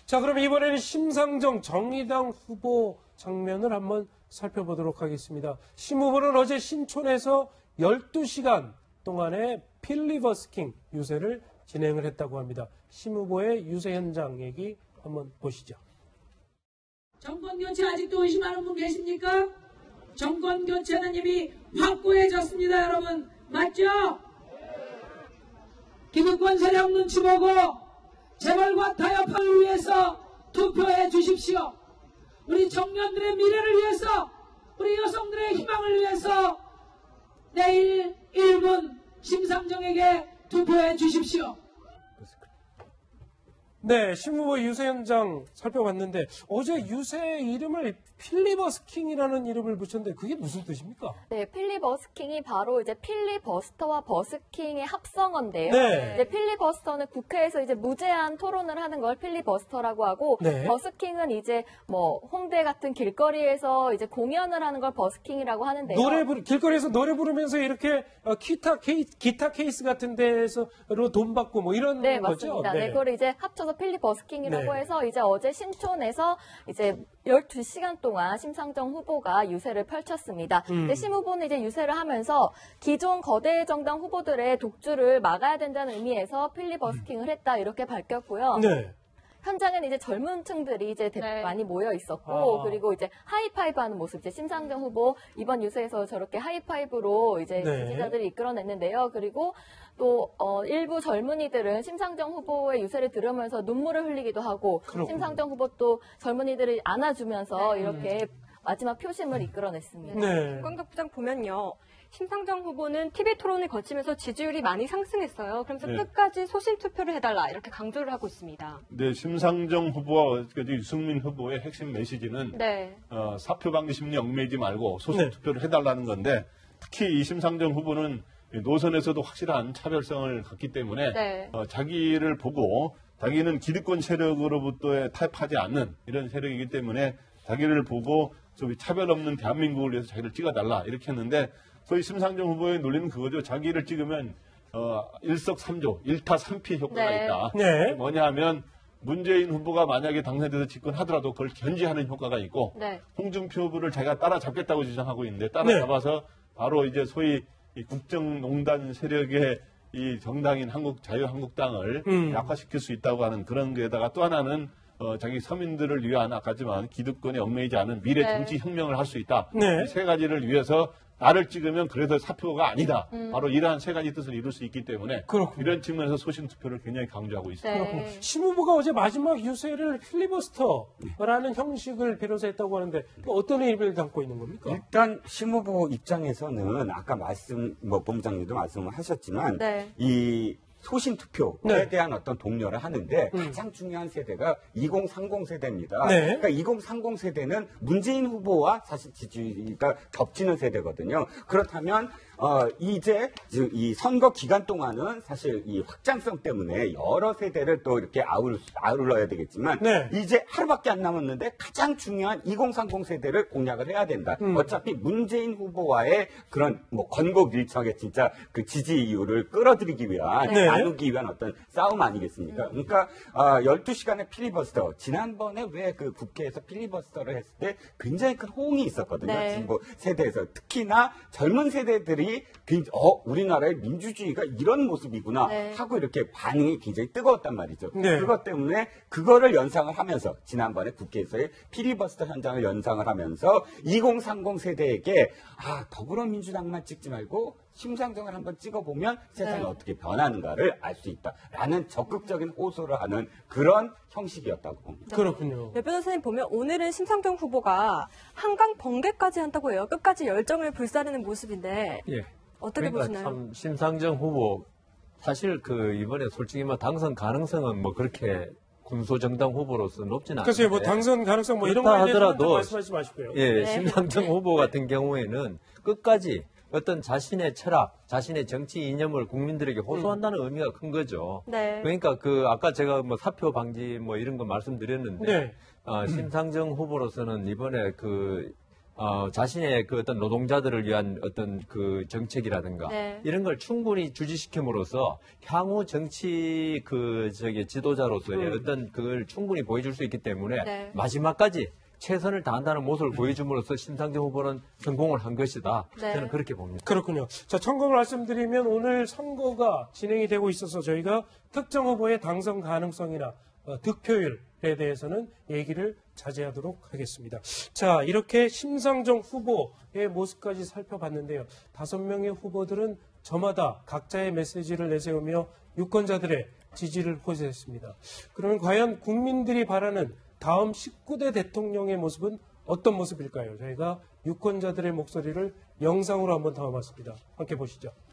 자, 그럼 이번에는 심상정 정의당 후보 장면을 한번 살펴보도록 하겠습니다. 심 후보는 어제 신촌에서 12시간 동안의 필리버스킹 유세를 진행을 했다고 합니다. 심 후보의 유세 현장 얘기 한번 보시죠. 정권 교체 아직도 의심하는 분 계십니까? 정권 교체는 이미 확고해졌습니다, 여러분. 맞죠? 기득권 세력 눈치 보고 재벌과 타협을 위해서 투표해 주십시오. 우리 청년들의 미래를 위해서, 우리 여성들의 희망을 위해서 내일 1분 심상정에게 투표해 주십시오. 네, 심 후보 유세 현장 살펴봤는데 어제 유세 이름을 필리버스킹이라는 이름을 붙였는데 그게 무슨 뜻입니까? 네, 필리버스킹이 바로 이제 필리버스터와 버스킹의 합성어인데요. 네. 이제 필리버스터는 국회에서 이제 무제한 토론을 하는 걸 필리버스터라고 하고, 네. 버스킹은 이제 뭐 홍대 같은 길거리에서 이제 공연을 하는 걸 버스킹이라고 하는데요. 길거리에서 노래 부르면서 이렇게 기타 케이스 같은 데서로 돈 받고 뭐 이런 네, 거죠? 맞습니다. 네, 그걸 이제 합쳐서 필리버스킹이라고 네. 해서 이제 어제 신촌에서 이제 12시간 동안 심상정 후보가 유세를 펼쳤습니다. 근데 심 후보는 이제 유세를 하면서 기존 거대 정당 후보들의 독주를 막아야 된다는 의미에서 필리버스킹을 했다 이렇게 밝혔고요. 네. 현장에는 이제 젊은 층들이 이제 많이 모여 있었고, 그리고 이제 하이파이브 하는 모습, 이제 심상정 후보 이번 유세에서 저렇게 하이파이브로 이제 네. 지지자들이 이끌어냈는데요. 그리고 또 일부 젊은이들은 심상정 후보의 유세를 들으면서 눈물을 흘리기도 하고, 그렇군요. 심상정 후보 또 젊은이들을 안아주면서 이렇게 마지막 표심을 이끌어냈습니다. 네. 관각부장 보면요. 심상정 후보는 TV 토론을 거치면서 지지율이 많이 상승했어요. 그러면서 네. 끝까지 소신 투표를 해달라 이렇게 강조를 하고 있습니다. 네, 심상정 후보와 유승민 후보의 핵심 메시지는 네. 사표 방지 심리 얽매이지 말고 소신 네. 투표를 해달라는 건데, 특히 이 심상정 후보는 노선에서도 확실한 차별성을 갖기 때문에 네. 자기를 보고 자기는 기득권 세력으로부터 타협하지 않는 이런 세력이기 때문에 자기를 보고 좀 차별 없는 대한민국을 위해서 자기를 찍어달라 이렇게 했는데, 소위 심상정 후보의 논리는 그거죠. 자기를 찍으면 일석삼조, 일타삼피 효과가 네. 있다. 네. 뭐냐 하면 문재인 후보가 만약에 당선돼서 집권하더라도 그걸 견제하는 효과가 있고, 네. 홍준표 후보를 자기가 따라잡겠다고 주장하고 있는데, 따라잡아서 바로 이제 소위 이 국정농단 세력의 이 정당인 자유한국당을 약화시킬 수 있다고 하는 그런 데다가 또 하나는 자기 서민들을 위한 아까지만 기득권에 얽매이지 않은 미래 네. 정치 혁명을 할 수 있다. 네. 이 세 가지를 위해서 나를 찍으면 그래도 사표가 아니다. 바로 이러한 세 가지 뜻을 이룰 수 있기 때문에 그렇군요. 이런 측면에서 소신 투표를 굉장히 강조하고 있습니다. 네. 심 후보가 어제 마지막 유세를 필리버스터라는 형식을 비로소 했다고 하는데 어떤 의미를 담고 있는 겁니까? 일단 심 후보 입장에서는 아까 본부장님도 말씀을 하셨지만 네. 이 소신 투표에 네. 대한 어떤 독려를 하는데 가장 중요한 세대가 2030 세대입니다. 네. 그러니까 2030 세대는 문재인 후보와 사실 지지가 겹치는 세대거든요. 그렇다면 이제 이 선거 기간 동안은 사실 이 확장성 때문에 여러 세대를 또 이렇게 아울러야 되겠지만 네. 이제 하루밖에 안 남았는데 가장 중요한 2030 세대를 공략을 해야 된다. 어차피 문재인 후보와의 그런 뭐 권고밀착의 진짜 그 지지율을 끌어들이기 위한 네. 나누기 위한 어떤 싸움 아니겠습니까? 그러니까 12시간의 필리버스터 지난번에 왜 그 국회에서 필리버스터를 했을 때 굉장히 큰 호응이 있었거든요. 네. 진보 세대에서 특히나 젊은 세대들이 우리나라의 민주주의가 이런 모습이구나 네. 하고 이렇게 반응이 굉장히 뜨거웠단 말이죠. 네. 그것 때문에 그거를 연상을 하면서 지난번에 국회에서의 필리버스터 현장을 연상을 하면서 2030 세대에게 더불어민주당만 찍지 말고 심상정을 한번 찍어보면 세상이 네. 어떻게 변하는가를 알 수 있다라는 적극적인 호소를 하는 그런 형식이었다고 봅니다. 그렇군요. 네, 변호사님 보면 오늘은 심상정 후보가 한강 번개까지 한다고 해요. 끝까지 열정을 불사르는 모습인데 예. 어떻게 그러니까 보시나요? 참 심상정 후보 사실 이번에 솔직히 당선 가능성은 그렇게 군소정당 후보로서 높지는 않은데. 글쎄요, 당선 가능성 이런 그렇다 거에 대해서 하더라도 말씀하지 마시고요. 예, 네. 심상정 후보 같은 경우에는 끝까지 어떤 자신의 철학, 자신의 정치 이념을 국민들에게 호소한다는 의미가 큰 거죠. 네. 그러니까 아까 제가 사표 방지 이런 거 말씀드렸는데 네. 심상정 후보로서는 이번에 자신의 그 어떤 노동자들을 위한 어떤 그 정책이라든가 네. 이런 걸 충분히 주지시킴으로써 향후 정치 지도자로서의 어떤 그걸 충분히 보여줄 수 있기 때문에 네. 마지막까지 최선을 다한다는 모습을 보여줌으로써 심상정 후보는 성공을 한 것이다. 네. 저는 그렇게 봅니다. 그렇군요. 자, 참고로 말씀드리면 오늘 선거가 진행이 되고 있어서 저희가 특정 후보의 당선 가능성이나 득표율에 대해서는 얘기를 자제하도록 하겠습니다. 자, 이렇게 심상정 후보의 모습까지 살펴봤는데요. 5명의 후보들은 저마다 각자의 메시지를 내세우며 유권자들의 지지를 호소했습니다. 그러면 과연 국민들이 바라는 다음 19대 대통령의 모습은 어떤 모습일까요? 저희가 유권자들의 목소리를 영상으로 한번 담아봤습니다. 함께 보시죠.